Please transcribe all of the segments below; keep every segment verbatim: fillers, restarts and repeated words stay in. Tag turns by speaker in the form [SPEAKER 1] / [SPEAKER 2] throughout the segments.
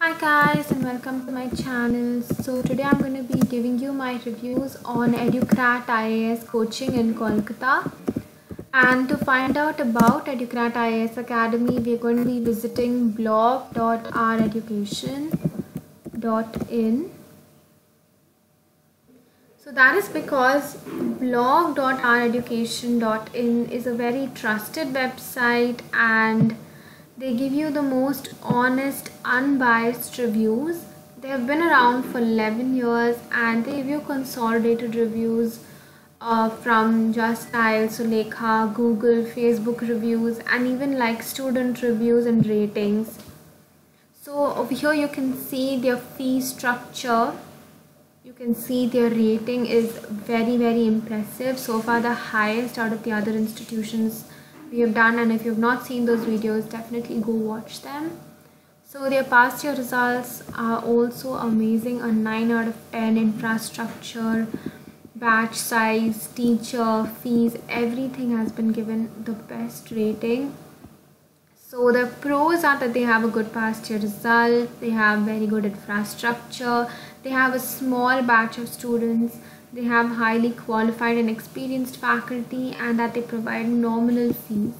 [SPEAKER 1] Hi guys and welcome to my channel. So today I'm going to be giving you my reviews on Educrat I A S coaching in Kolkata. And to find out about Educrat I A S Academy, we're going to be visiting blog dot r education dot in. So that is because blog dot r education dot in is a very trusted website and they give you the most honest, unbiased reviews. They have been around for eleven years and they give you consolidated reviews uh, from Just Style, Sulekha, Google, Facebook reviews, and even like student reviews and ratings. So over here you can see their fee structure. You can see their rating is very very impressive. So far the highest out of the other institutions we have done, and if you have not seen those videos, definitely go watch them. So their past year results are also amazing. A nine out of ten infrastructure, batch size, teacher, fees, everything has been given the best rating. So the pros are that they have a good past year result, they have very good infrastructure, they have a small batch of students, they have highly qualified and experienced faculty, and that they provide nominal fees.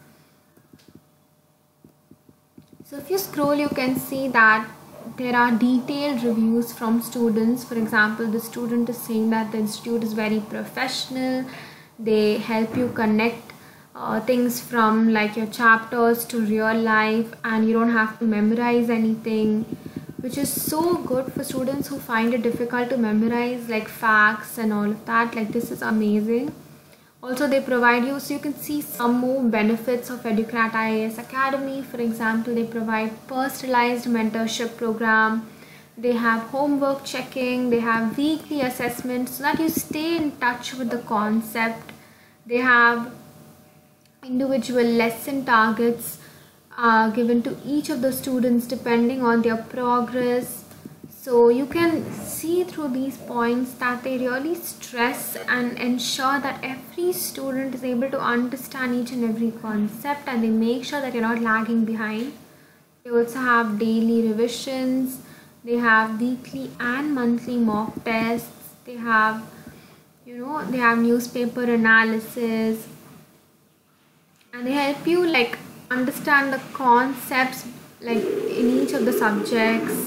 [SPEAKER 1] So if you scroll, you can see that there are detailed reviews from students. For example, the student is saying that the institute is very professional, they help you connect uh, things from like your chapters to real life, and you don't have to memorize anything, which is so good for students who find it difficult to memorize like facts and all of that. Like, this is amazing. Also, they provide you, so you can see some more benefits of Educrat I A S Academy. For example, they provide personalized mentorship program, they have homework checking, they have weekly assessments so that you stay in touch with the concept, they have individual lesson targets Uh, given to each of the students depending on their progress. So you can see through these points that they really stress and ensure that every student is able to understand each and every concept, and they make sure that you're not lagging behind. They also have daily revisions, they have weekly and monthly mock tests, they have you know they have newspaper analysis, and they help you like understand the concepts like in each of the subjects.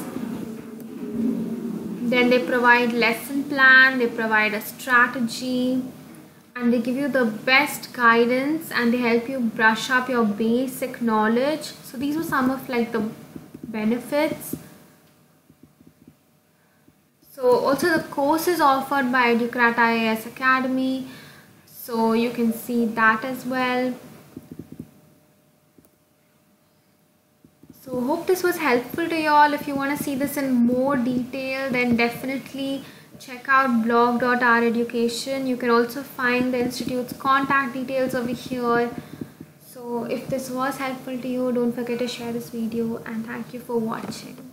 [SPEAKER 1] Then they provide lesson plan, they provide a strategy, and they give you the best guidance, and they help you brush up your basic knowledge. So these were some of like the benefits. So also the courses offered by Educrat I A S Academy, so you can see that as well. So hope this was helpful to you all. If you want to see this in more detail, then definitely check out blog dot r education. You can also find the institute's contact details over here. So if this was helpful to you, don't forget to share this video, and thank you for watching.